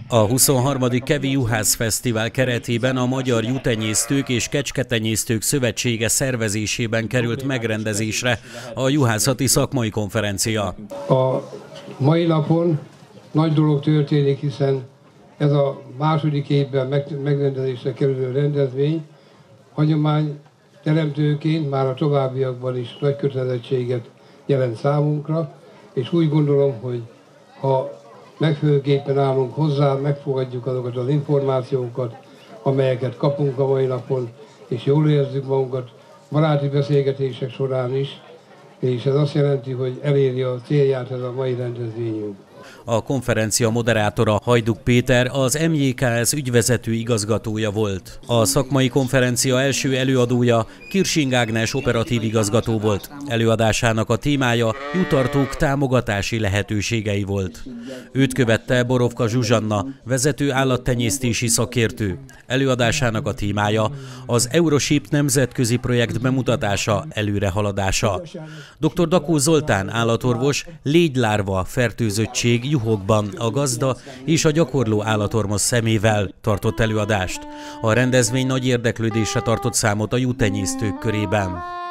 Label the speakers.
Speaker 1: A 23. Kevi Juhász Fesztivál keretében a Magyar Juhtenyésztők és Kecsketenyésztők Szövetsége szervezésében került megrendezésre a juhászati szakmai konferencia.
Speaker 2: A mai napon nagy dolog történik, hiszen ez a második évben megrendezésre kerülő rendezvény hagyomány teremtőként már a továbbiakban is nagy kötelezettséget jelent számunkra, és úgy gondolom, hogy ha megfelelőképpen állunk hozzá, megfogadjuk azokat az információkat, amelyeket kapunk a mai napon, és jól érezzük magunkat baráti beszélgetések során is, és ez azt jelenti, hogy eléri a célját ez a mai rendezvényünk.
Speaker 1: A konferencia moderátora Hajduk Péter az MJKS ügyvezető igazgatója volt. A szakmai konferencia első előadója Kirsing Ágnes operatív igazgató volt. Előadásának a témája jutartók támogatási lehetőségei volt. Őt követte Borovka Zsuzsanna, vezető állattenyésztési szakértő. Előadásának a témája az Euroship nemzetközi projekt bemutatása, előrehaladása. Dr. Dakó Zoltán állatorvos légylárva fertőzöttség juhokban a gazda és a gyakorló állatorvos szemével tartott előadást. A rendezvény nagy érdeklődésre tartott számot a juhtenyésztők körében.